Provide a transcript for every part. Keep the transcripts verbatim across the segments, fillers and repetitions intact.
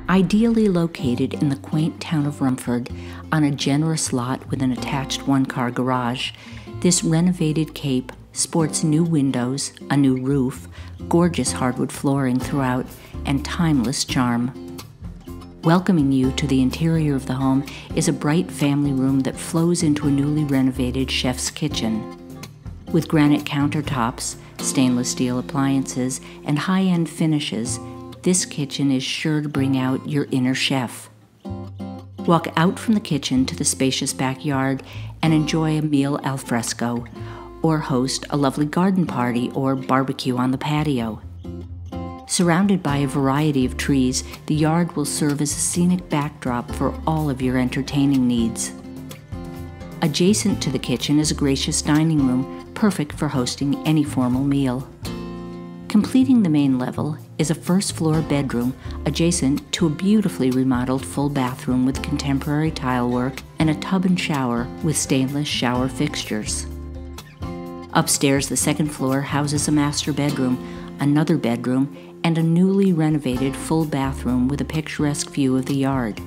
Ideally located in the quaint town of Rumford on a generous lot with an attached one-car garage, this renovated cape sports new windows, a new roof, gorgeous hardwood flooring throughout, and timeless charm. Welcoming you to the interior of the home is a bright family room that flows into a newly renovated chef's kitchen. With granite countertops, stainless steel appliances, and high-end finishes, this kitchen is sure to bring out your inner chef. Walk out from the kitchen to the spacious backyard and enjoy a meal al fresco, or host a lovely garden party or barbecue on the patio. Surrounded by a variety of trees, the yard will serve as a scenic backdrop for all of your entertaining needs. Adjacent to the kitchen is a gracious dining room, perfect for hosting any formal meal. Completing the main level is a first-floor bedroom adjacent to a beautifully remodeled full bathroom with contemporary tile work and a tub and shower with stainless shower fixtures. Upstairs, the second floor houses a master bedroom, another bedroom, and a newly renovated full bathroom with a picturesque view of the yard.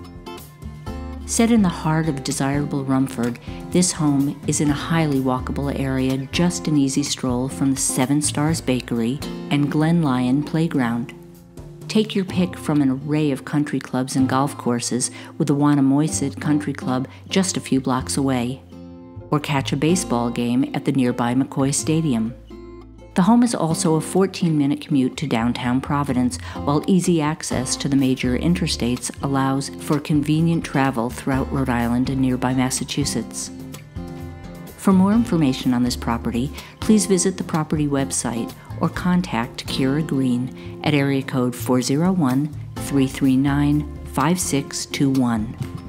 Set in the heart of desirable Rumford, this home is in a highly walkable area, just an easy stroll from the Seven Stars Bakery and Glen Lyon Playground. Take your pick from an array of country clubs and golf courses, with the Wannamoysid Country Club just a few blocks away, or catch a baseball game at the nearby McCoy Stadium. The home is also a fourteen minute commute to downtown Providence, while easy access to the major interstates allows for convenient travel throughout Rhode Island and nearby Massachusetts. For more information on this property, please visit the property website or contact Kira Green at area code four oh one, three three nine, five six two one.